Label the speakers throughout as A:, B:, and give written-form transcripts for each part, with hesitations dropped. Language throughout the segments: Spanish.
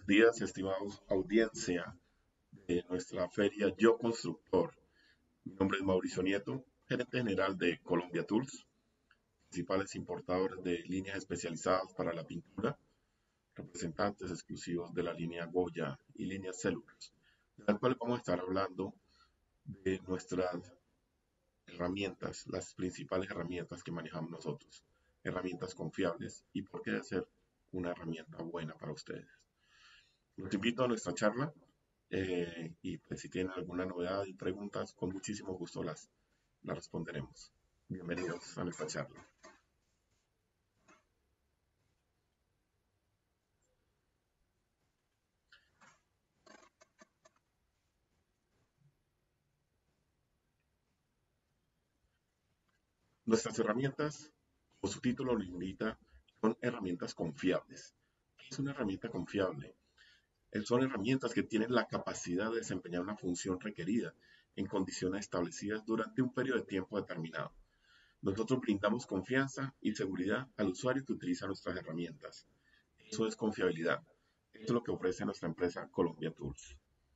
A: días, estimados audiencia de nuestra feria Yo Constructor. Mi nombre es Mauricio Nieto, gerente general de Colombia Tools, principales importadores de líneas especializadas para la pintura, representantes exclusivos de la línea Goya y línea Celux, de la cual vamos a estar hablando de nuestras herramientas, las principales herramientas que manejamos nosotros, herramientas confiables y por qué ser una herramienta buena para ustedes. Los invito a nuestra charla y pues, si tienen alguna novedad y preguntas, con muchísimo gusto las responderemos. Bienvenidos a nuestra charla. Nuestras herramientas, como su título lo indica, son herramientas confiables. ¿Qué es una herramienta confiable? Son herramientas que tienen la capacidad de desempeñar una función requerida en condiciones establecidas durante un periodo de tiempo determinado. Nosotros brindamos confianza y seguridad al usuario que utiliza nuestras herramientas. Eso es confiabilidad. Eso es lo que ofrece nuestra empresa Colombia Tools.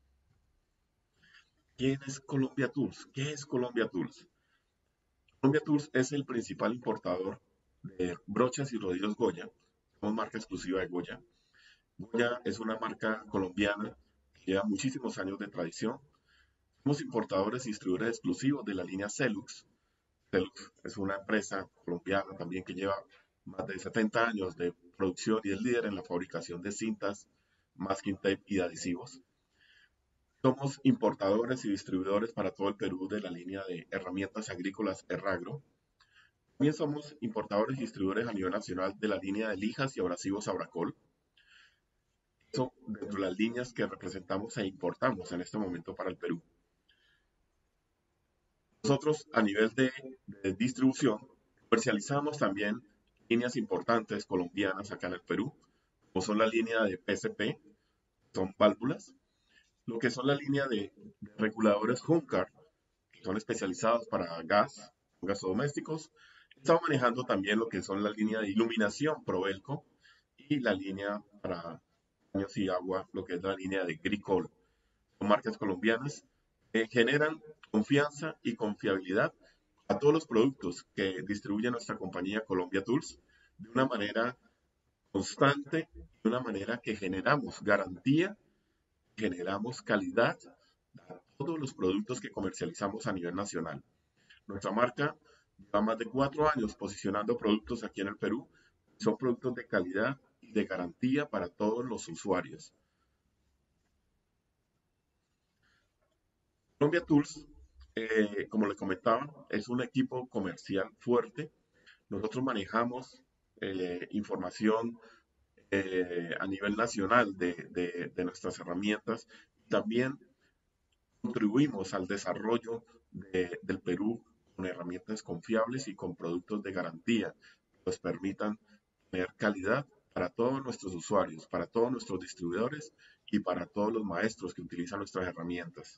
A: ¿Quién es Colombia Tools? ¿Qué es Colombia Tools? Colombia Tools es el principal importador de brochas y rodillos Goya. Somos marca exclusiva de Goya. Goya es una marca colombiana que lleva muchísimos años de tradición. Somos importadores y distribuidores exclusivos de la línea Celux. Celux es una empresa colombiana también que lleva más de 70 años de producción y es líder en la fabricación de cintas, masking tape y adhesivos. Somos importadores y distribuidores para todo el Perú de la línea de herramientas agrícolas Erragro. También somos importadores y distribuidores a nivel nacional de la línea de lijas y abrasivos Abracol. Eso dentro de las líneas que representamos e importamos en este momento para el Perú. Nosotros a nivel de distribución comercializamos también líneas importantes colombianas acá en el Perú, como son la línea de PCP, son válvulas, lo que son la línea de reguladores Huncar, que son especializados para gasodomésticos. Estamos manejando también lo que son la línea de iluminación Provelco y la línea para baños y agua, lo que es la línea de Gricol. Son marcas colombianas que generan confianza y confiabilidad a todos los productos que distribuye nuestra compañía Colombia Tools de una manera constante, de una manera que generamos garantía, generamos calidad a todos los productos que comercializamos a nivel nacional. Nuestra marca lleva más de 4 años posicionando productos aquí en el Perú. Son productos de calidad y de garantía para todos los usuarios. Colombia Tools, como les comentaba, es un equipo comercial fuerte. Nosotros manejamos información a nivel nacional de nuestras herramientas. También contribuimos al desarrollo del Perú con herramientas confiables y con productos de garantía que nos permitan tener calidad para todos nuestros usuarios, para todos nuestros distribuidores y para todos los maestros que utilizan nuestras herramientas.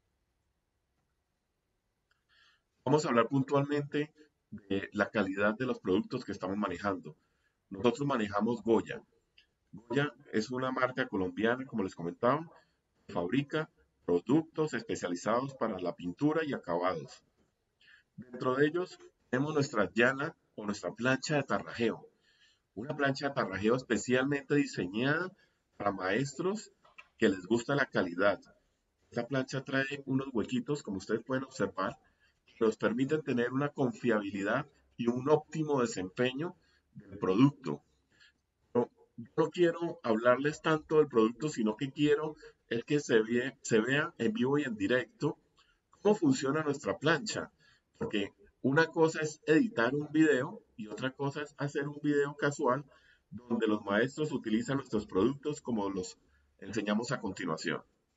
A: Vamos a hablar puntualmente de la calidad de los productos que estamos manejando. Nosotros manejamos Goya. Goya es una marca colombiana, como les comentaba, que fabrica productos especializados para la pintura y acabados. Dentro de ellos tenemos nuestra llana o nuestra plancha de tarrajeo. Una plancha de tarrajeo especialmente diseñada para maestros que les gusta la calidad. Esta plancha trae unos huequitos, como ustedes pueden observar, que nos permiten tener una confiabilidad y un óptimo desempeño del producto. Pero no quiero hablarles tanto del producto, sino que quiero el que se vea en vivo y en directo cómo funciona nuestra plancha. Porque una cosa es editar un video y otra cosa es hacer un video casual donde los maestros utilizan nuestros productos como los enseñamos a continuación.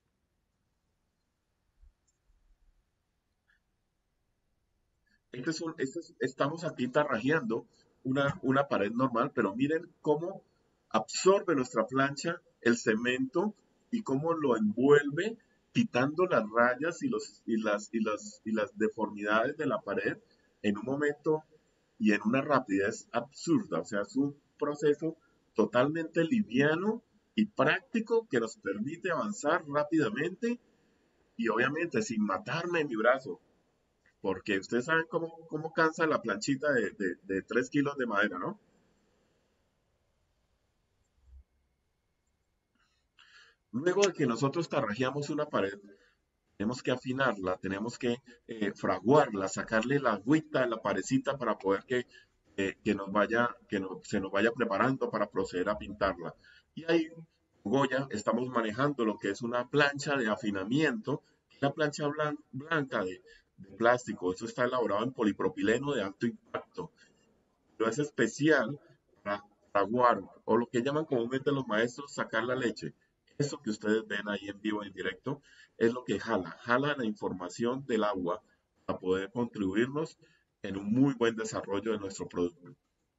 A: Estamos aquí tarrajeando una pared normal, pero miren cómo absorbe nuestra plancha el cemento y cómo lo envuelve, quitando las rayas y las deformidades de la pared en un momento y en una rapidez absurda. O sea, es un proceso totalmente liviano y práctico que nos permite avanzar rápidamente y obviamente sin matarme en mi brazo, porque ustedes saben cómo cansa la planchita de 3 kilos de madera, ¿no? Luego de que nosotros tarrajeamos una pared, tenemos que afinarla, tenemos que fraguarla, sacarle la agüita a la parecita para poder que nos vaya, se nos vaya preparando para proceder a pintarla. Y ahí, Goya, estamos manejando lo que es una plancha de afinamiento, una plancha blanca de plástico. Eso está elaborado en polipropileno de alto impacto, pero es especial para fraguar, o lo que llaman comúnmente los maestros sacar la leche. Eso que ustedes ven ahí en vivo, en directo, es lo que jala la información del agua para poder contribuirnos en un muy buen desarrollo de nuestro producto.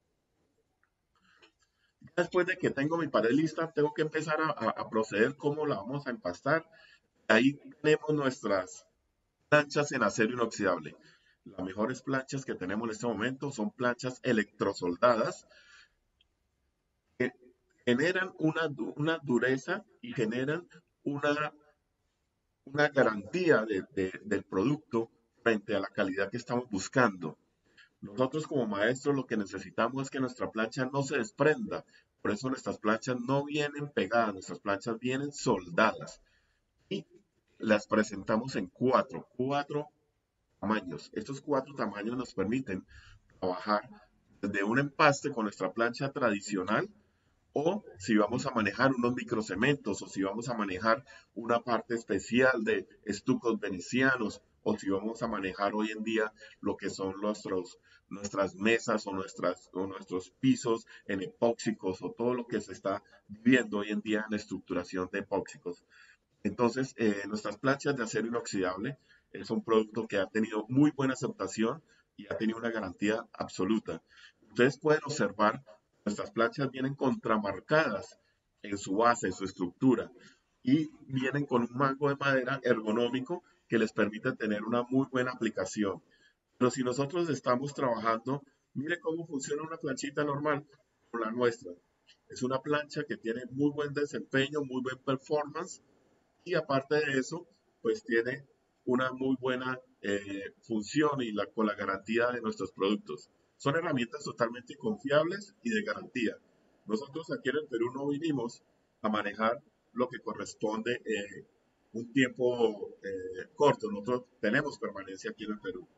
A: Después de que tengo mi pared lista, tengo que empezar a proceder cómo la vamos a empastar. Ahí tenemos nuestras planchas en acero inoxidable. Las mejores planchas que tenemos en este momento son planchas electrosoldadas que generan una dureza y generan una, una garantía del producto frente a la calidad que estamos buscando. Nosotros como maestros lo que necesitamos es que nuestra plancha no se desprenda. Por eso nuestras planchas no vienen pegadas, nuestras planchas vienen soldadas. Y las presentamos en cuatro tamaños. Estos 4 tamaños nos permiten trabajar desde un empaste con nuestra plancha tradicional o si vamos a manejar unos microcementos o si vamos a manejar una parte especial de estucos venecianos o si vamos a manejar hoy en día lo que son nuestras mesas o nuestros pisos en epóxicos o todo lo que se está viendo hoy en día en la estructuración de epóxicos. Entonces, nuestras planchas de acero inoxidable es un producto que ha tenido muy buena aceptación y ha tenido una garantía absoluta. Ustedes pueden observar, nuestras planchas vienen contramarcadas en su base, en su estructura, y vienen con un mango de madera ergonómico que les permite tener una muy buena aplicación. Pero si nosotros estamos trabajando, mire cómo funciona una planchita normal con la nuestra. Es una plancha que tiene muy buen desempeño, muy buen performance y aparte de eso, pues tiene una muy buena función y con la garantía de nuestros productos. Son herramientas totalmente confiables y de garantía. Nosotros aquí en el Perú no vinimos a manejar lo que corresponde un tiempo corto. Nosotros tenemos permanencia aquí en el Perú.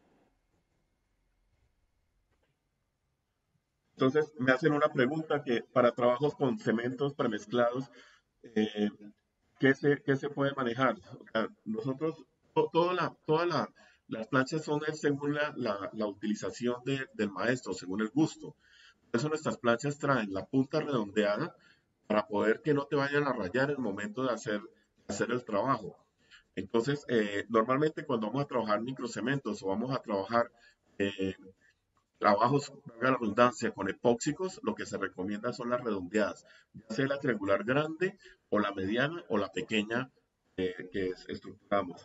A: Entonces me hacen una pregunta que para trabajos con cementos premezclados, eh, qué se puede manejar? O sea, nosotros, las planchas son según la utilización del maestro, según el gusto. Por eso nuestras planchas traen la punta redondeada para poder que no te vayan a rayar en el momento de hacer el trabajo. Entonces, normalmente cuando vamos a trabajar microcementos o vamos a trabajar eh, trabajos, valga la redundancia, con epóxicos, lo que se recomienda son las redondeadas, ya sea la triangular grande o la mediana o la pequeña que estructuramos.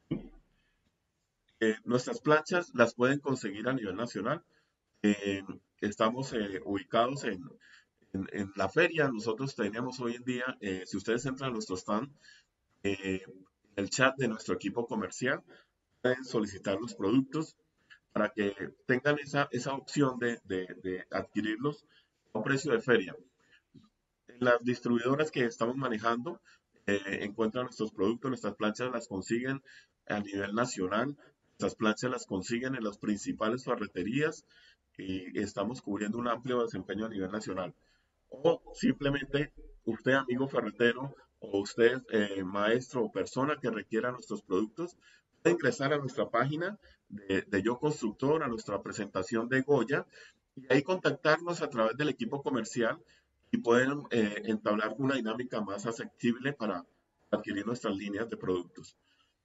A: Nuestras planchas las pueden conseguir a nivel nacional. Eh, Estamos ubicados en la feria. Nosotros tenemos hoy en día, si ustedes entran a nuestro stand, en el chat de nuestro equipo comercial, pueden solicitar los productos para que tengan esa opción de adquirirlos a un precio de feria. En las distribuidoras que estamos manejando, encuentran nuestros productos, nuestras planchas las consiguen a nivel nacional, nuestras planchas las consiguen en las principales ferreterías y estamos cubriendo un amplio desempeño a nivel nacional. O simplemente usted, amigo ferretero, o usted, maestro o persona que requiera nuestros productos, puede ingresar a nuestra página de Yo Constructor, a nuestra presentación de Goya, y ahí contactarnos a través del equipo comercial y pueden entablar una dinámica más asequible para adquirir nuestras líneas de productos.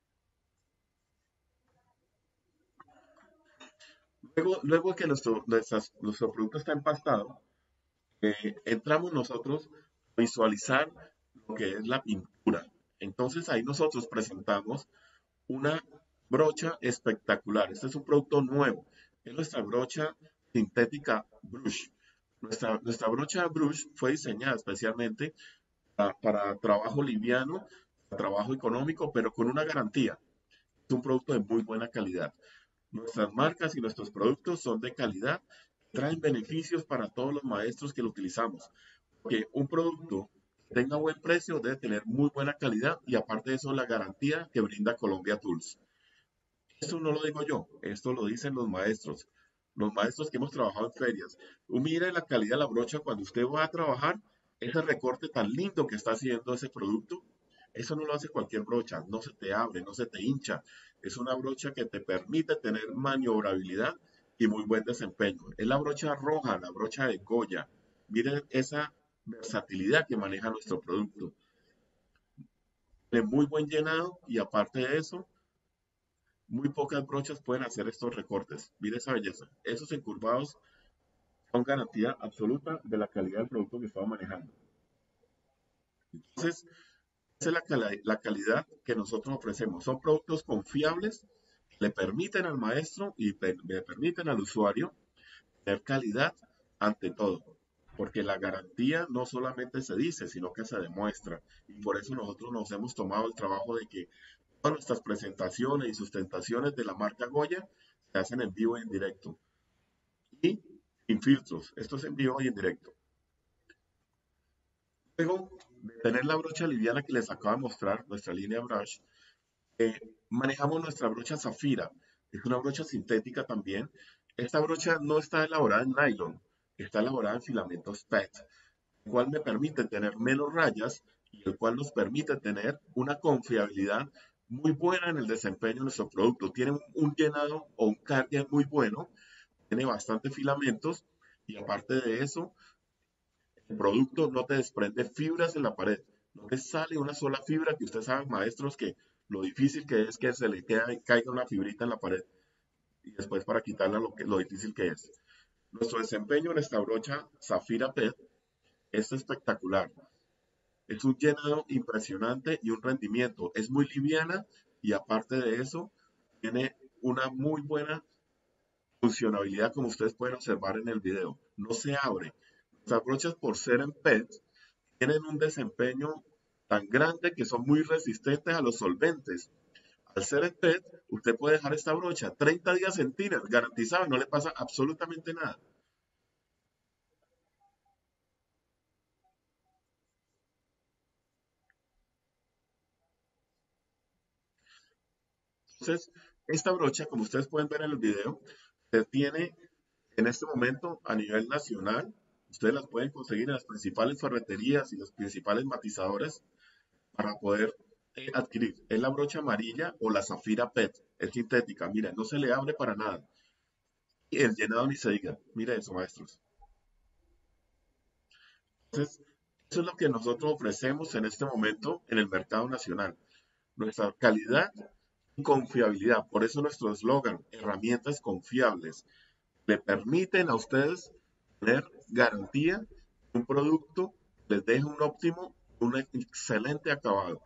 A: Luego que nuestro producto está empastado, entramos nosotros a visualizar lo que es la pintura. Entonces ahí nosotros presentamos una brocha espectacular. Este es un producto nuevo. Es nuestra brocha sintética Brush. Nuestra brocha Brush fue diseñada especialmente para trabajo liviano, para trabajo económico, pero con una garantía. Es un producto de muy buena calidad. Nuestras marcas y nuestros productos son de calidad, traen beneficios para todos los maestros que lo utilizamos. Que un producto que tenga buen precio debe tener muy buena calidad y aparte de eso la garantía que brinda Colombia Tools. Esto no lo digo yo, esto lo dicen los maestros que hemos trabajado en ferias. Mire la calidad de la brocha cuando usted va a trabajar, ese recorte tan lindo que está haciendo ese producto, eso no lo hace cualquier brocha, no se te abre, no se te hincha. Es una brocha que te permite tener maniobrabilidad y muy buen desempeño. Es la brocha roja, la brocha de Goya. Miren esa versatilidad que maneja nuestro producto. De muy buen llenado y aparte de eso, muy pocas brochas pueden hacer estos recortes. Mire esa belleza. Esos encurvados son garantía absoluta de la calidad del producto que estamos manejando. Entonces, esa es la calidad que nosotros ofrecemos. Son productos confiables, le permiten al maestro y le permiten al usuario tener calidad ante todo. Porque la garantía no solamente se dice, sino que se demuestra. Y por eso nosotros nos hemos tomado el trabajo de que todas nuestras presentaciones y sustentaciones de la marca Goya se hacen en vivo y en directo. Y sin filtros. Esto es en vivo y en directo. Luego de tener la brocha liviana que les acabo de mostrar, nuestra línea brush, eh, manejamos nuestra brocha Zafira. Es una brocha sintética también. Esta brocha no está elaborada en nylon, está elaborada en filamentos PET, el cual me permite tener menos rayas y el cual nos permite tener una confiabilidad muy buena en el desempeño de nuestro producto. Tiene un llenado o un carga muy bueno, tiene bastantes filamentos y aparte de eso, el producto no te desprende fibras en la pared. No te sale una sola fibra, que ustedes saben, maestros, que lo difícil que es que se le caiga una fibrita en la pared y después para quitarla lo difícil que es. Nuestro desempeño en esta brocha Zafira PET es espectacular. Es un llenado impresionante y un rendimiento. Es muy liviana y aparte de eso, tiene una muy buena funcionabilidad como ustedes pueden observar en el video. No se abre. Estas brochas por ser en PET tienen un desempeño tan grande que son muy resistentes a los solventes. Al ser en PET, usted puede dejar esta brocha 30 días en tiner, garantizado, y no le pasa absolutamente nada. Entonces, esta brocha, como ustedes pueden ver en el video, se tiene en este momento a nivel nacional. Ustedes las pueden conseguir en las principales ferreterías y los principales matizadores para poder adquirir. Es la brocha amarilla o la Zafira PET. Es sintética. Mira, no se le abre para nada. Y el llenado ni se diga. Mira eso, maestros. Entonces, eso es lo que nosotros ofrecemos en este momento en el mercado nacional. Nuestra calidad y confiabilidad. Por eso nuestro eslogan, herramientas confiables, le permiten a ustedes tener garantía de un producto les deje un óptimo, un excelente acabado.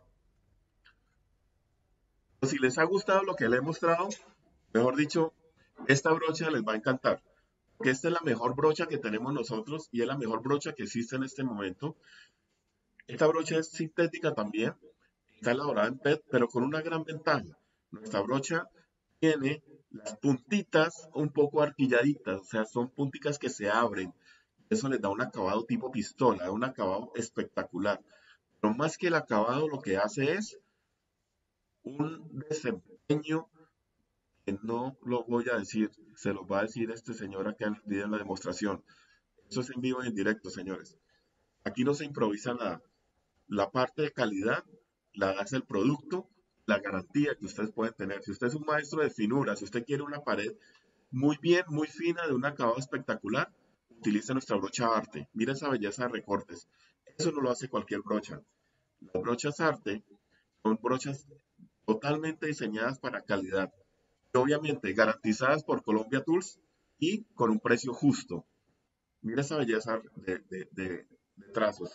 A: Si les ha gustado lo que les he mostrado, mejor dicho, esta brocha les va a encantar. Porque esta es la mejor brocha que tenemos nosotros y es la mejor brocha que existe en este momento. Esta brocha es sintética también, está elaborada en PET, pero con una gran ventaja. Nuestra brocha tiene las puntitas un poco arquilladitas, o sea, son punticas que se abren. Eso les da un acabado tipo pistola, un acabado espectacular. Pero más que el acabado, lo que hace es un desempeño que no lo voy a decir, se lo va a decir este señor acá en el video en la demostración. Eso es en vivo y en directo, señores. Aquí no se improvisa nada. La parte de calidad la hace el producto, la garantía que ustedes pueden tener. Si usted es un maestro de finura, si usted quiere una pared muy bien, muy fina, de un acabado espectacular, utilice nuestra brocha arte. Mira esa belleza de recortes. Eso no lo hace cualquier brocha. Las brochas arte son brochas totalmente diseñadas para calidad. Y obviamente garantizadas por Colombia Tools y con un precio justo. Mira esa belleza de trazos.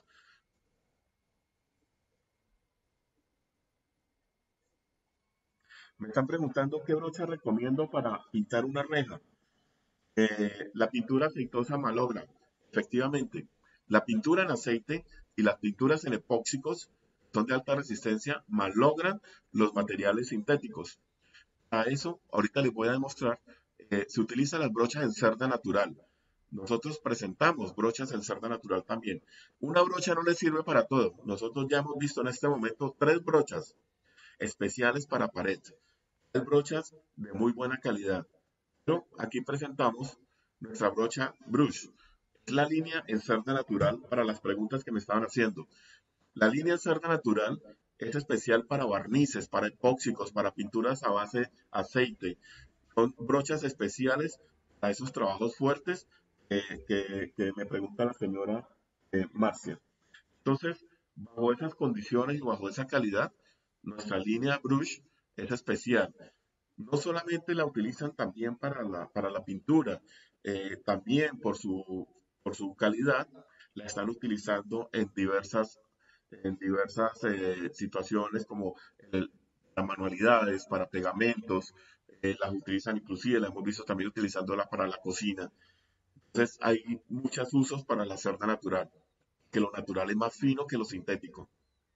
A: Me están preguntando qué brocha recomiendo para pintar una reja. La pintura aceitosa malogra. Efectivamente, la pintura en aceite y las pinturas en epóxicos son de alta resistencia, malogran los materiales sintéticos. A eso, ahorita les voy a demostrar, se utilizan las brochas en cerda natural. Nosotros presentamos brochas en cerda natural también. Una brocha no le sirve para todo. Nosotros ya hemos visto en este momento 3 brochas especiales para pared. 3 brochas de muy buena calidad. Pero aquí presentamos nuestra brocha Brush. Es la línea en cerda natural para las preguntas que me estaban haciendo. La línea en cerda natural es especial para barnices, para epóxicos, para pinturas a base de aceite. Son brochas especiales para esos trabajos fuertes que me pregunta la señora Marcia. Entonces, bajo esas condiciones y bajo esa calidad, nuestra línea Brush es especial. No solamente la utilizan también para la pintura, también por su calidad, la están utilizando en diversas situaciones como para manualidades, para pegamentos, las utilizan inclusive, la hemos visto también utilizándola para la cocina. Entonces hay muchos usos para la cerda natural, que lo natural es más fino que lo sintético.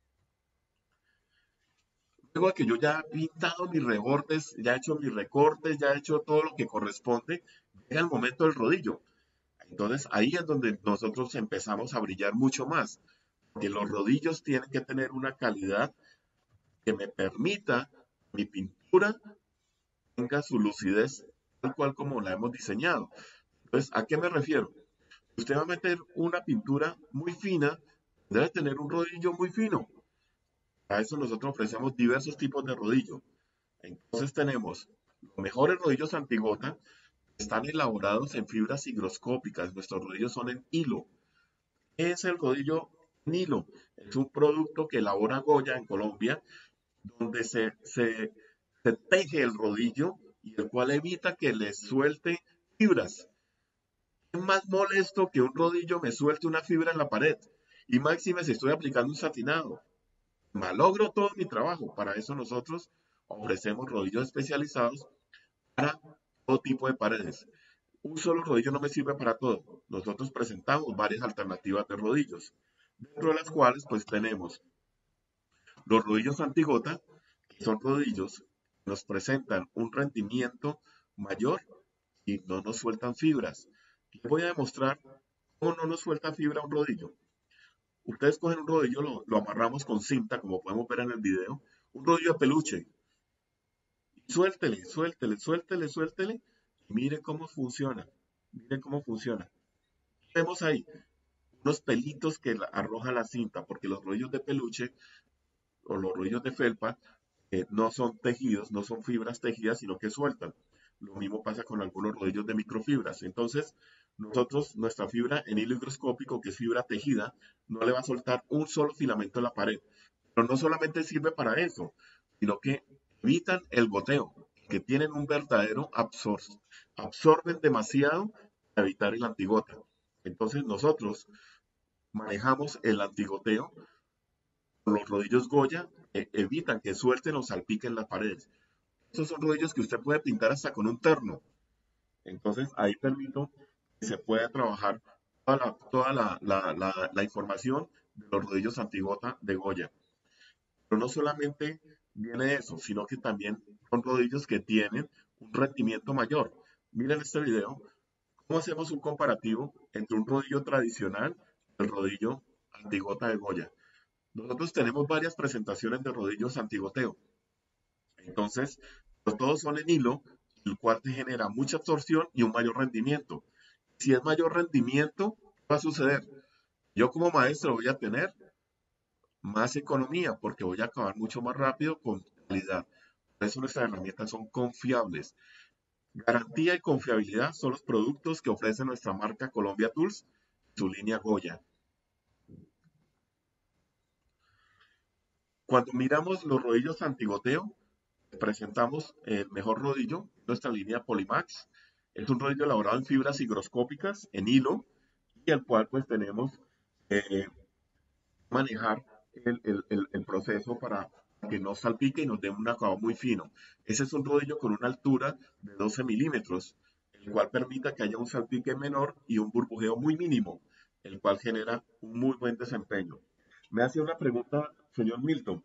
A: Luego de que yo ya he pintado mis rebordes, ya he hecho mis recortes, ya he hecho todo lo que corresponde, llega el momento del rodillo. Entonces ahí es donde nosotros empezamos a brillar mucho más, porque los rodillos tienen que tener una calidad que me permita mi pintura tenga su lucidez tal cual como la hemos diseñado. Entonces, ¿a qué me refiero? Usted va a meter una pintura muy fina, debe tener un rodillo muy fino. Para eso nosotros ofrecemos diversos tipos de rodillo. Entonces tenemos los mejores rodillos antigota, están elaborados en fibras higroscópicas. Nuestros rodillos son en hilo. ¿Qué es el rodillo en hilo? Es un producto que elabora Goya en Colombia, donde se teje el rodillo y el cual evita que le suelte fibras. Es más molesto que un rodillo me suelte una fibra en la pared. Y máxime si estoy aplicando un satinado. Malogro todo mi trabajo. Para eso nosotros ofrecemos rodillos especializados para todo tipo de paredes. Un solo rodillo no me sirve para todo. Nosotros presentamos varias alternativas de rodillos, dentro de las cuales pues tenemos los rodillos antigota, que son rodillos que nos presentan un rendimiento mayor y no nos sueltan fibras. Les voy a demostrar cómo no nos suelta fibra un rodillo. Ustedes cogen un rodillo, lo amarramos con cinta, como podemos ver en el video, un rodillo de peluche. Suéltele, suéltele, suéltele, suéltele. Y mire cómo funciona. Mire cómo funciona. Vemos ahí unos pelitos que arroja la cinta, porque los rodillos de peluche o los rodillos de felpa no son tejidos, no son fibras tejidas, sino que sueltan. Lo mismo pasa con algunos rodillos de microfibras. Entonces, nosotros, nuestra fibra en hilo higroscópico, que es fibra tejida, no le va a soltar un solo filamento en la pared. Pero no solamente sirve para eso, sino que evitan el goteo, que tienen un verdadero absorben demasiado para evitar el antigota. Entonces, nosotros manejamos el antigoteo con los rodillos Goya, evitan que suelten o salpiquen las paredes. Estos son rodillos que usted puede pintar hasta con un terno. Entonces ahí permito que se pueda trabajar toda la información de los rodillos antigota de Goya. Pero no solamente viene eso, sino que también son rodillos que tienen un rendimiento mayor. Miren este video, cómo hacemos un comparativo entre un rodillo tradicional y el rodillo antigota de Goya. Nosotros tenemos varias presentaciones de rodillos antigoteo. Entonces, pues todos son en hilo, el cual te genera mucha absorción y un mayor rendimiento. Si es mayor rendimiento, ¿qué va a suceder? Yo como maestro voy a tener más economía porque voy a acabar mucho más rápido con calidad. Por eso nuestras herramientas son confiables. Garantía y confiabilidad son los productos que ofrece nuestra marca Colombia Tools, su línea Goya. Cuando miramos los rodillos antigoteo, presentamos el mejor rodillo, nuestra línea Polymax. Es un rodillo elaborado en fibras higroscópicas, en hilo, y el cual pues tenemos eh, manejar el proceso para que no salpique y nos dé un acabado muy fino. Ese es un rodillo con una altura de 12 milímetros, el cual permita que haya un salpique menor y un burbujeo muy mínimo, el cual genera un muy buen desempeño. Me hace una pregunta, señor Milton.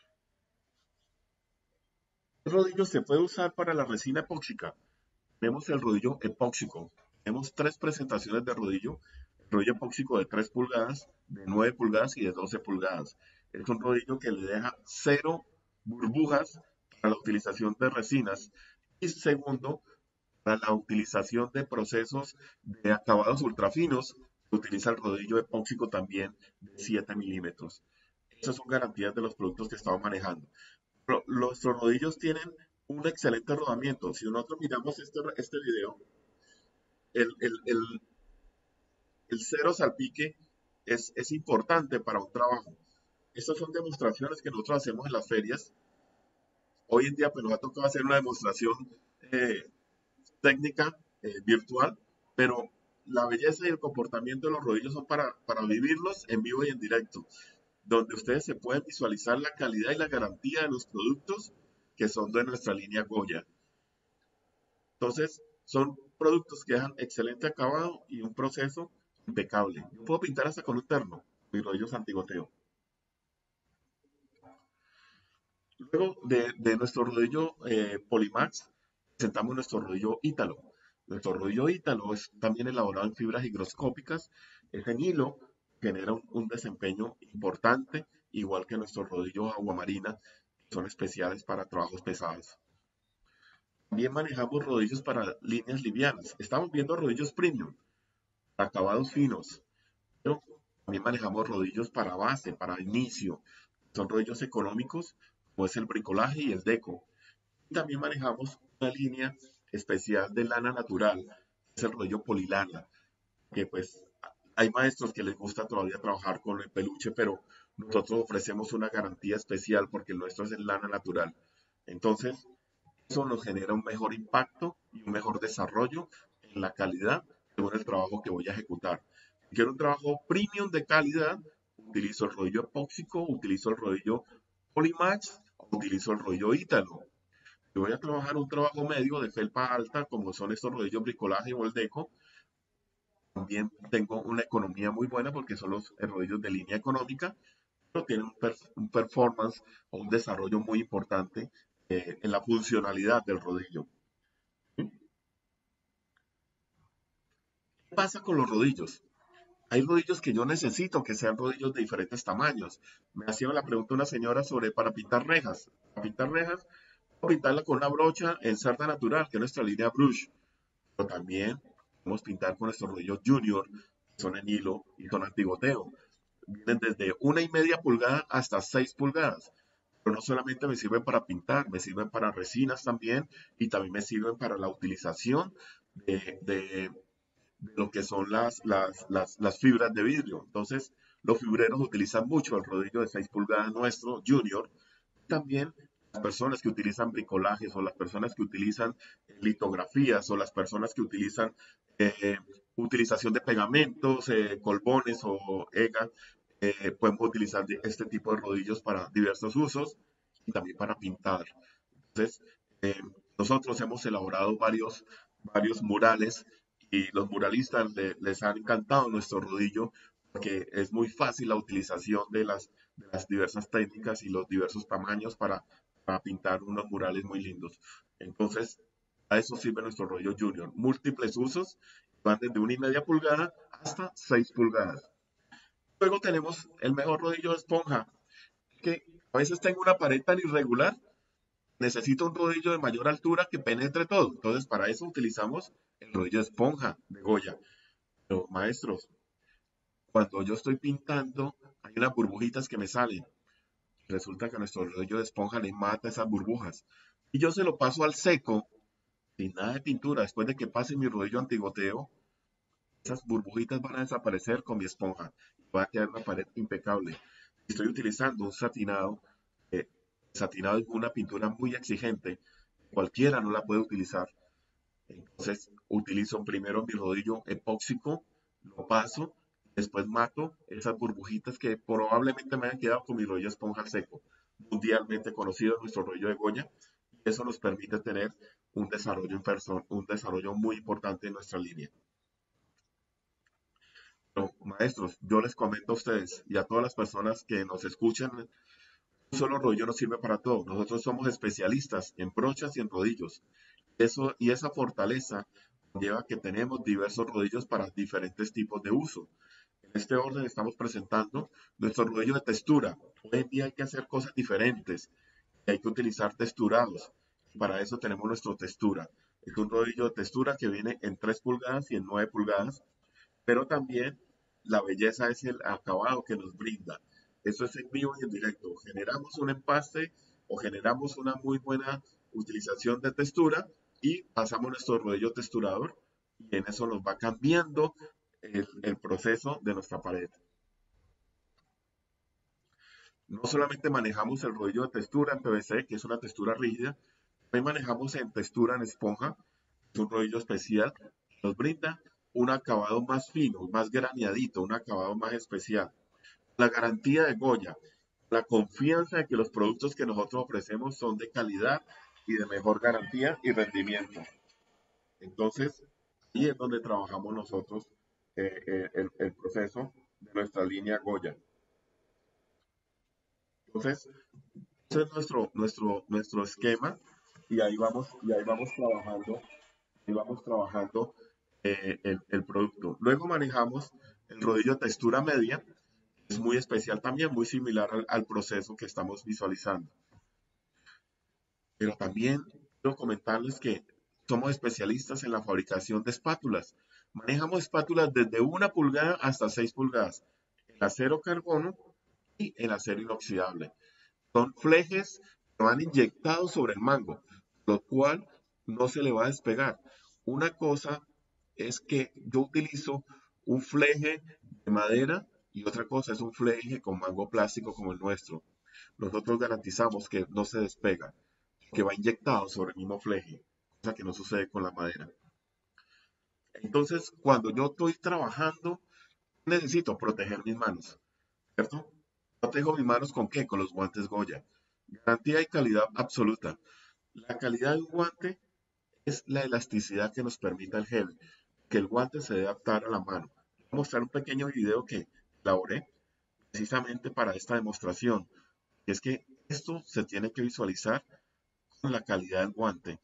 A: ¿El rodillo se puede usar para la resina epóxica? Tenemos el rodillo epóxico. Tenemos tres presentaciones de rodillo. El rodillo epóxico de 3 pulgadas, de 9 pulgadas y de 12 pulgadas. Es un rodillo que le deja cero burbujas para la utilización de resinas. Y segundo, para la utilización de procesos de acabados ultrafinos, se utiliza el rodillo epóxico también de 7 milímetros. Esas son garantías de los productos que estamos manejando. Nuestros rodillos tienen un excelente rodamiento. Si nosotros miramos este video, el, el, el, el cero salpique es importante para un trabajo. Estas son demostraciones que nosotros hacemos en las ferias. Hoy en día pues, nos ha tocado hacer una demostración eh, técnica virtual, pero la belleza y el comportamiento de los rodillos son para vivirlos en vivo y en directo, donde ustedes se pueden visualizar la calidad y la garantía de los productos que son de nuestra línea Goya. Entonces, son productos que dejan excelente acabado y un proceso impecable. Yo puedo pintar hasta con un terno, mis rodillos antigoteo. Luego de nuestro rodillo Polimax, presentamos nuestro rodillo Ítalo. Nuestro rodillo Ítalo es también elaborado en fibras higroscópicas, es en hilo, genera un desempeño importante, igual que nuestros rodillos aguamarina, que son especiales para trabajos pesados. También manejamos rodillos para líneas livianas. Estamos viendo rodillos premium, acabados finos, pero también manejamos rodillos para base, para inicio. Son rodillos económicos, como es el bricolaje y el deco. Y también manejamos una línea especial de lana natural, que es el rodillo polilana, que pues hay maestros que les gusta todavía trabajar con el peluche, pero nosotros ofrecemos una garantía especial porque el nuestro es en lana natural. Entonces, eso nos genera un mejor impacto y un mejor desarrollo en la calidad según el trabajo que voy a ejecutar. Si quiero un trabajo premium de calidad, utilizo el rodillo epóxico, utilizo el rodillo Polymax, utilizo el rodillo Ítalo. Si voy a trabajar un trabajo medio de felpa alta, como son estos rodillos bricolaje o el deco, también tengo una economía muy buena porque son los rodillos de línea económica, pero tienen un performance o un desarrollo muy importante en la funcionalidad del rodillo. ¿Sí? ¿Qué pasa con los rodillos? Hay rodillos que yo necesito que sean rodillos de diferentes tamaños. Me hacía la pregunta una señora sobre para pintar rejas. Para pintar rejas, puedo pintarla con una brocha en cerda natural, que es nuestra línea brush. Pero también podemos pintar con nuestros rodillos junior, que son en hilo y son antigoteo. Vienen desde 1,5 pulgadas hasta 6 pulgadas. Pero no solamente me sirven para pintar, me sirven para resinas también y también me sirven para la utilización de lo que son las fibras de vidrio. Entonces, los fibreros utilizan mucho el rodillo de 6 pulgadas nuestro, Junior. También las personas que utilizan bricolajes o las personas que utilizan litografías o las personas que utilizan eh, utilización de pegamentos, colbones o EGA, podemos utilizar este tipo de rodillos para diversos usos y también para pintar. Entonces, eh, nosotros hemos elaborado varios murales y los muralistas les han encantado nuestro rodillo porque es muy fácil la utilización de las diversas técnicas y los diversos tamaños para pintar unos murales muy lindos. Entonces, a eso sirve nuestro rodillo Junior. Múltiples usos, van desde 1,5 pulgadas hasta 6 pulgadas. Luego tenemos el mejor rodillo de esponja, que a veces tengo una pared tan irregular, necesito un rodillo de mayor altura que penetre todo. Entonces, para eso utilizamos el rodillo de esponja de Goya. Pero, maestros, cuando yo estoy pintando, hay unas burbujitas que me salen. Resulta que a nuestro rodillo de esponja le mata esas burbujas. Y yo se lo paso al seco, sin nada de pintura. Después de que pase mi rodillo antigoteo, esas burbujitas van a desaparecer con mi esponja. Va a quedar una pared impecable. Estoy utilizando un satinado. El satinado es una pintura muy exigente. Cualquiera no la puede utilizar. Entonces utilizo primero mi rodillo epóxico, lo paso, después mato esas burbujitas que probablemente me hayan quedado con mi rodillo esponja seco, mundialmente conocido nuestro rollo de Goya, y eso nos permite tener un desarrollo muy importante en nuestra línea. Pero, maestros, yo les comento a ustedes y a todas las personas que nos escuchan, un solo rodillo no sirve para todo. Nosotros somos especialistas en brochas y en rodillos. Eso, y esa fortaleza lleva que tenemos diversos rodillos para diferentes tipos de uso. En este orden estamos presentando nuestro rodillo de textura. Hoy en día hay que hacer cosas diferentes. Hay que utilizar texturados. Para eso tenemos nuestro textura. Es un rodillo de textura que viene en 3 pulgadas y en 9 pulgadas, pero también la belleza es el acabado que nos brinda. Eso es en vivo y en directo. Generamos un empaste o generamos una muy buena utilización de textura y pasamos nuestro rodillo texturador y en eso nos va cambiando el proceso de nuestra pared. No solamente manejamos el rodillo de textura en PVC, que es una textura rígida, también manejamos en textura en esponja, es un rodillo especial, que nos brinda un acabado más fino, más graneadito, un acabado más especial. La garantía de Goya, la confianza de que los productos que nosotros ofrecemos son de calidad y de mejor garantía y rendimiento. Entonces, ahí es donde trabajamos nosotros el proceso de nuestra línea Goya. Entonces, ese es nuestro esquema y vamos trabajando el producto. Luego manejamos el rodillo de textura media, es muy especial también, muy similar al proceso que estamos visualizando. Pero también quiero comentarles que somos especialistas en la fabricación de espátulas. Manejamos espátulas desde 1 pulgada hasta 6 pulgadas, en acero carbono y en acero inoxidable. Son flejes que van inyectados sobre el mango, lo cual no se le va a despegar. Una cosa es que yo utilizo un fleje de madera y otra cosa es un fleje con mango plástico como el nuestro. Nosotros garantizamos que no se despega, que va inyectado sobre el mismo fleje, cosa que no sucede con la madera. Entonces, cuando yo estoy trabajando, necesito proteger mis manos, ¿cierto? ¿Protejo mis manos con qué? Con los guantes Goya. Garantía y calidad absoluta. La calidad de un guante es la elasticidad que nos permite el gel, que el guante se debe adaptar a la mano. Voy a mostrar un pequeño video que elaboré precisamente para esta demostración. Y es que esto se tiene que visualizar con la calidad del guante.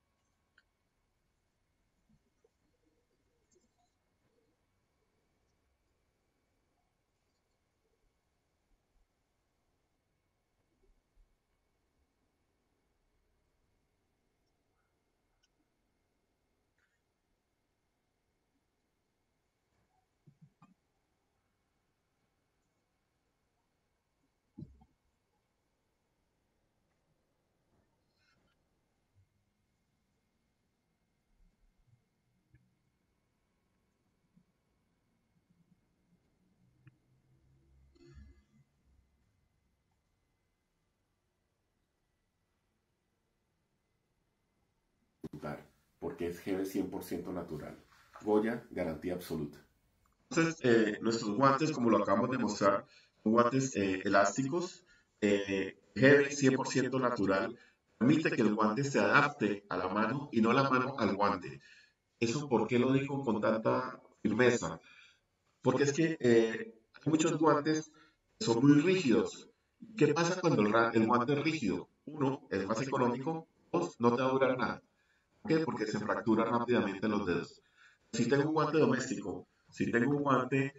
A: Porque es gel 100% natural. Goya, garantía absoluta. Entonces, nuestros guantes, como lo acabamos de mostrar, son guantes elásticos, gel 100% natural, permite que el guante se adapte a la mano y no la mano al guante. ¿Eso por qué lo digo con tanta firmeza? Porque es que hay muchos guantes que son muy rígidos. ¿Qué pasa cuando el guante es rígido? Uno, es más económico. Dos, no te va a durar nada. ¿Por qué? Porque se fracturan rápidamente los dedos. Si tengo un guante doméstico, si tengo un guante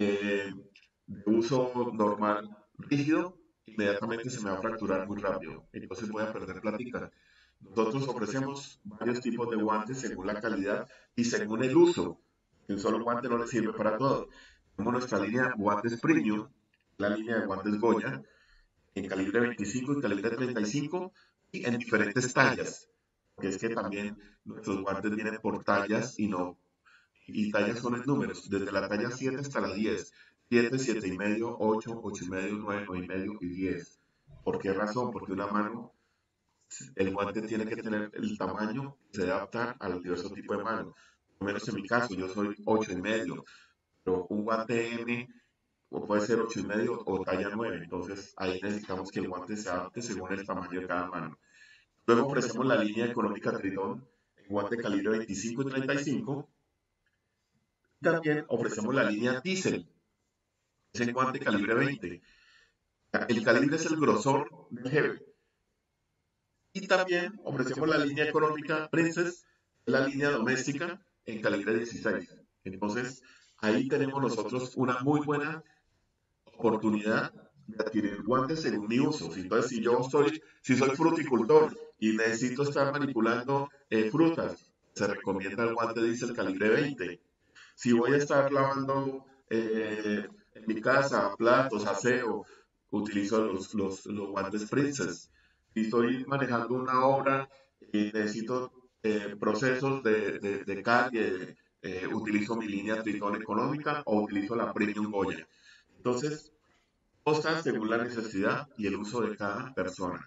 A: de uso normal rígido, inmediatamente se me va a fracturar muy rápido. Entonces voy a perder plática. Nosotros ofrecemos varios tipos de guantes según la calidad y según el uso. Un solo guante no le sirve para todo. Tenemos nuestra línea guantes premium, la línea de guantes Goya, en calibre 25 y calibre 35 y en diferentes tallas. Porque es que también nuestros guantes vienen por tallas y tallas son en números, desde la talla 7 hasta la 10. 7, 7 y medio, 8, 8 y medio, 9, 9 y medio y 10. ¿Por qué razón? Porque una mano, el guante tiene que tener el tamaño que se debe adaptar al diverso tipo de mano. Por lo menos en mi caso, yo soy 8 y medio, pero un guante M o puede ser 8 y medio o talla 9. Entonces ahí necesitamos que el guante se adapte según el tamaño de cada mano. Luego ofrecemos la línea económica Tritón, en guante calibre 25 y 35, También ofrecemos la línea Diesel, ese guante calibre 20. El calibre es el grosor del jefe. Y también ofrecemos la línea económica Princess, la línea doméstica en calibre 16. Entonces, ahí tenemos nosotros una muy buena oportunidad de adquirir guantes según mi uso. Entonces, si soy fruticultor y necesito estar manipulando frutas, se recomienda el guante Diesel calibre 20. Si voy a estar lavando en mi casa platos, aseo, utilizo los guantes Princess. Si estoy manejando una obra y necesito procesos de calle, utilizo mi línea Tritón económica o utilizo la Premium Goya. Entonces, cosas según la necesidad y el uso de cada persona.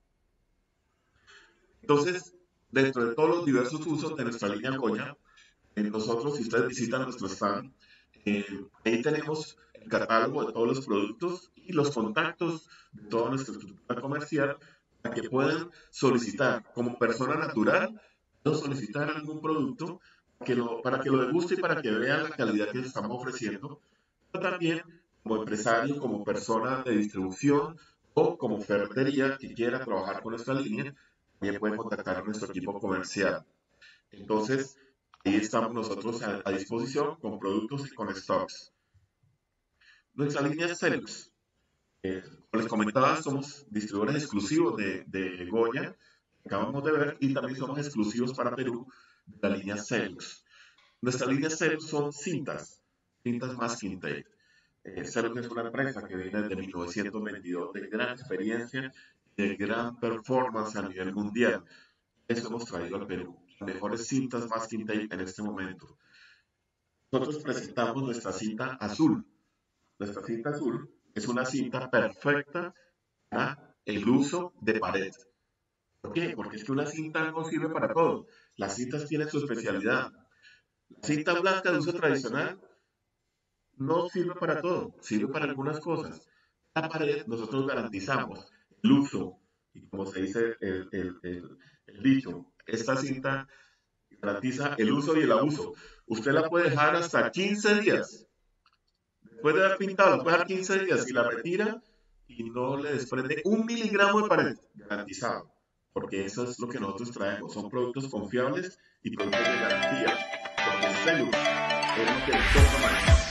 A: Entonces, dentro de todos los diversos usos de nuestra línea Goya, nosotros, si ustedes visitan nuestro stand, eh, ahí tenemos el catálogo de todos los productos y los contactos de toda nuestra estructura comercial para que puedan solicitar como persona natural o solicitar algún producto para que lo deguste y para que vean la calidad que estamos ofreciendo, pero también como empresario, como persona de distribución o como ferretería que quiera trabajar con nuestra línea, también pueden contactar a nuestro equipo comercial. Entonces, ahí estamos nosotros a disposición con productos y con stocks. Nuestra línea Celux, como les comentaba, somos distribuidores exclusivos de Goya, acabamos de ver, y también somos exclusivos para Perú de la línea Celux. Nuestra línea Celux son cintas masking tape. Celux es una empresa que viene desde 1922 de gran experiencia, de gran performance a nivel mundial. Eso hemos traído al Perú, las mejores cintas masking tape en este momento. Nosotros presentamos nuestra cinta azul. Nuestra cinta azul es una cinta perfecta para el uso de pared. ¿Por qué? Porque es que una cinta no sirve para todo. Las cintas tienen su especialidad. La cinta blanca de uso tradicional no sirve para todo, sirve para algunas cosas. La pared nosotros garantizamos el uso, y como se dice el dicho, esta cinta garantiza el uso y el abuso. Usted la puede dejar hasta 15 días. Después de haber pintado, la puede dejar 15 días y la retira y no le desprende 1 miligramo de pared, garantizado. Porque eso es lo que nosotros traemos. Son productos confiables y productos de garantía. Porque el Celux es lo que les toca manejar.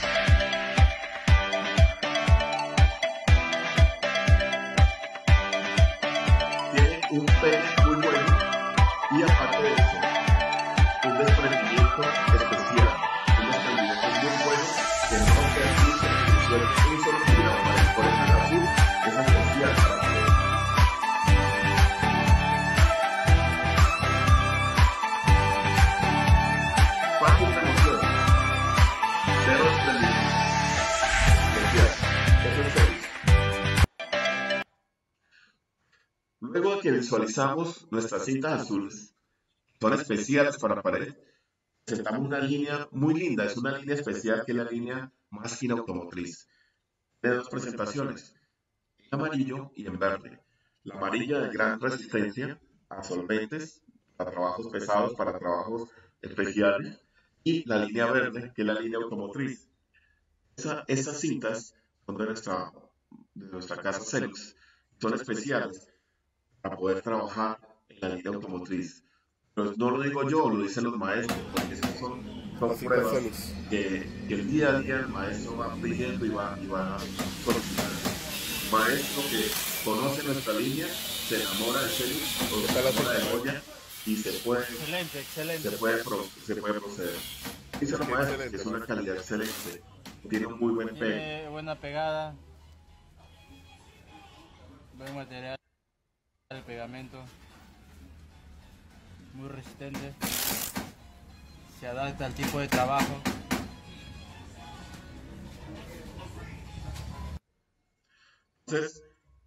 A: Tiene un peine muy bueno y aparte de eso, un desprendimiento especial, un desprendimiento muy bueno que no permite que suelte un solo milímetro. Por eso el azul es especial para poder. Fácil de emoción, cero desprendimiento, especial. Eso es serio. Luego de que visualizamos nuestras cintas azules, son especiales para pared, presentamos una línea muy linda, es una línea especial que es la línea Masking Automotriz. De dos presentaciones, en amarillo y en verde. La amarilla de gran resistencia a solventes, para trabajos pesados, para trabajos especiales, y la línea verde, que es la línea automotriz. Esas cintas son de nuestra casa Celux, son especiales para poder trabajar en la línea automotriz. Pero no lo digo yo, lo dicen los maestros, porque son pruebas que el día a día el maestro va pidiendo y va solicitando. Maestro que conoce nuestra línea, se enamora de Celux o se enamora de Goya y se puede proceder. Dice los maestros que es una calidad excelente, tiene un muy buen pegue.
B: Tiene buena pegada, buen material, el pegamento, muy resistente, se adapta al tipo de trabajo.
A: Entonces,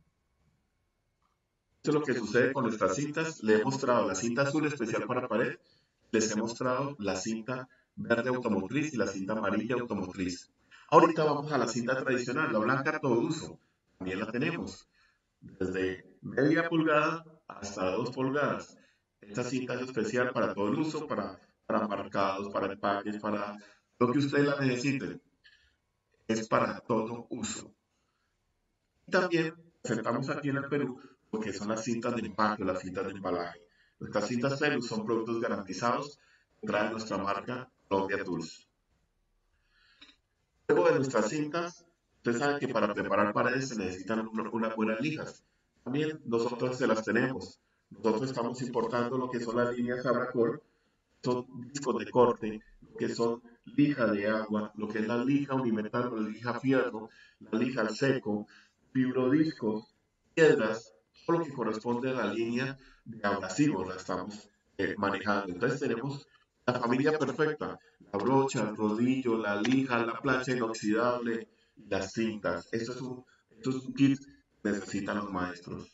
A: esto es lo que sucede con nuestras cintas. Le he mostrado la cinta azul especial para pared, les he mostrado la cinta verde automotriz y la cinta amarilla automotriz. Ahorita vamos a la cinta tradicional, la blanca todo uso. También la tenemos, desde media pulgada hasta 2 pulgadas. Esta cinta es especial para todo el uso, para marcados, para empaques, para lo que usted la necesite, es para todo uso. Y también presentamos aquí en el Perú lo que son las cintas de empaque, las cintas de embalaje. Nuestras cintas Celus son productos garantizados que trae nuestra marca Colombia Tools. Luego de nuestras cintas, usted sabe que para preparar paredes se necesitan unas buenas lijas. También nosotros se las tenemos. Nosotros estamos importando lo que son las líneas Abracor, son discos de corte, lo que son lija de agua, lo que es la lija unimetal, la lija fierro, la lija al seco, fibrodiscos, piedras, todo lo que corresponde a la línea de abrasivos la estamos manejando. Entonces tenemos la familia perfecta, la brocha, el rodillo, la lija, la plancha inoxidable, las cintas. Esto es un kit que necesitan los maestros.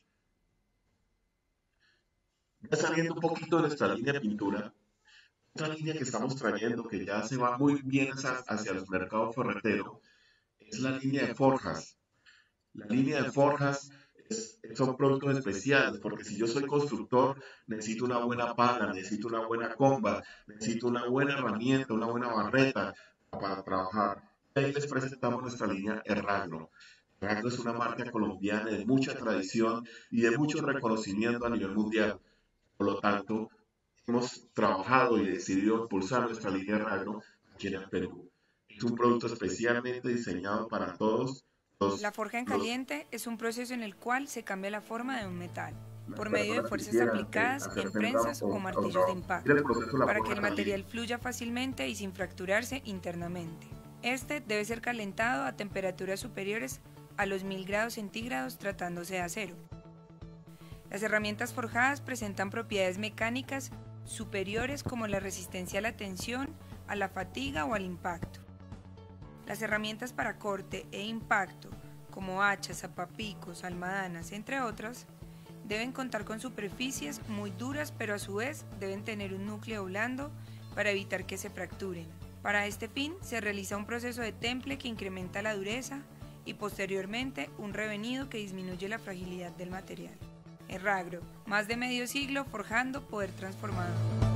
A: Ya saliendo un poquito de nuestra línea de pintura, otra línea que estamos trayendo que ya se va muy bien hacia los mercados ferreteros es la línea de forjas. La línea de forjas son productos especiales, porque si yo soy constructor, necesito una buena pala, necesito una buena comba, necesito una buena herramienta, una buena barreta para trabajar. Y ahí les presentamos nuestra línea Herragro. Herragro es una marca colombiana de mucha tradición y de mucho reconocimiento a nivel mundial. Por lo tanto, hemos trabajado y decidido impulsar nuestra línea Herragro aquí en el Perú. Es un producto especialmente diseñado para todos
C: La forja en
A: los
C: caliente es un proceso en el cual se cambia la forma de un metal
A: las
C: por medio de
A: personas que
C: fuerzas
A: quieran
C: aplicadas
A: hacer
C: en
A: sembrar
C: prensas o
A: o
C: martillos de
A: ir el
C: impacto,
A: proceso de la
C: para que
A: forja
C: el
A: también.
C: material fluya fácilmente y sin fracturarse internamente. Este debe ser calentado a temperaturas superiores a los 1000 grados centígrados tratándose de acero. Las herramientas forjadas presentan propiedades mecánicas superiores como la resistencia a la tensión, a la fatiga o al impacto. Las herramientas para corte e impacto, como hachas, zapapicos, almadanas, entre otras, deben contar con superficies muy duras, pero a su vez deben tener un núcleo blando para evitar que se fracturen. Para este fin se realiza un proceso de temple que incrementa la dureza y posteriormente un revenido que disminuye la fragilidad del material. Herragro, más de medio siglo forjando poder transformador.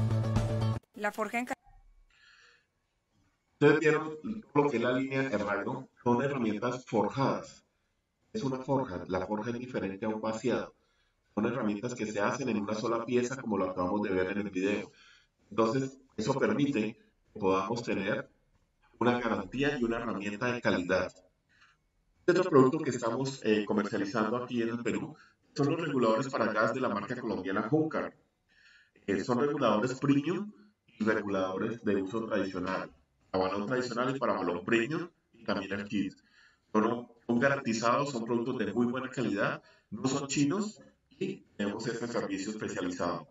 C: La forja en
A: Ustedes vieron lo que es la línea Herragro, son herramientas forjadas. Es una forja, la forja es diferente a un vaciado. Son herramientas que se hacen en una sola pieza como lo acabamos de ver en el video. Entonces, eso permite que podamos tener una garantía y una herramienta de calidad. Otro producto que estamos comercializando aquí en el Perú son los reguladores para gas de la marca colombiana Juncar. Son reguladores premium y reguladores de uso tradicional. Para balón tradicional y para balón premium y también el kit. Son garantizados, son productos de muy buena calidad, no son chinos y tenemos este servicio especializado.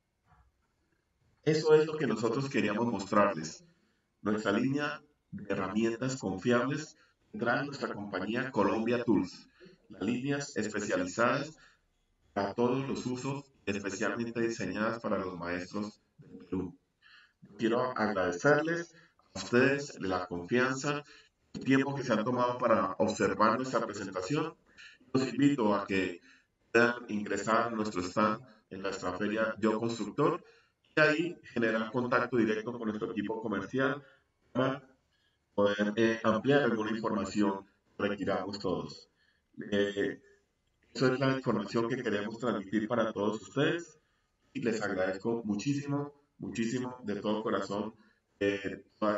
A: Eso es lo que nosotros queríamos mostrarles. Nuestra línea de herramientas confiables trae nuestra compañía Colombia Tools. Las líneas especializadas para todos los usos, especialmente diseñadas para los maestros del Perú. Quiero agradecerles a ustedes la confianza, el tiempo que se han tomado para observar nuestra presentación. Los invito a que puedan ingresar a nuestro stand en nuestra feria Yo Constructor y ahí generar contacto directo con nuestro equipo comercial para poder ampliar alguna información que requiramos todos. Eh, Eso es la información que queremos transmitir para todos ustedes y les agradezco muchísimo, muchísimo de todo corazón toda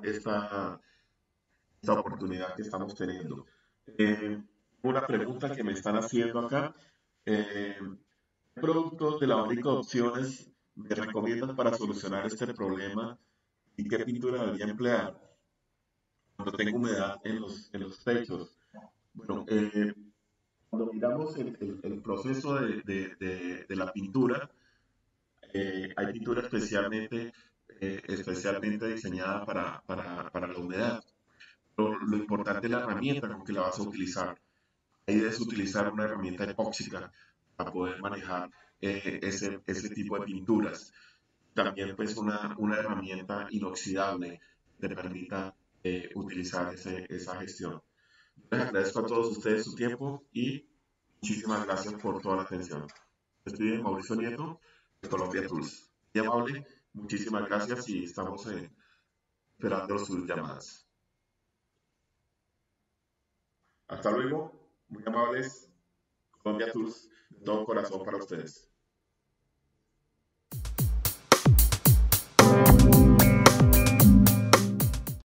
A: esta oportunidad que estamos teniendo. Una pregunta que me están haciendo acá. ¿Qué productos de la única opciones me recomiendan para solucionar este problema y qué pintura debería emplear cuando tengo humedad en los techos? Bueno, cuando miramos el proceso de la pintura, hay pintura especialmente diseñada para la humedad. Lo importante es la herramienta con que la vas a utilizar. Ahí debes utilizar una herramienta epóxica para poder manejar ese tipo de pinturas. También pues una herramienta inoxidable que te permita utilizar esa gestión. Les agradezco a todos ustedes su tiempo y muchísimas gracias por toda la atención. Estoy Mauricio Nieto de Colombia Tools. Muy amable, muchísimas gracias y estamos esperando sus llamadas. Hasta luego, muy amables, Colombia Tours, de todo corazón para ustedes.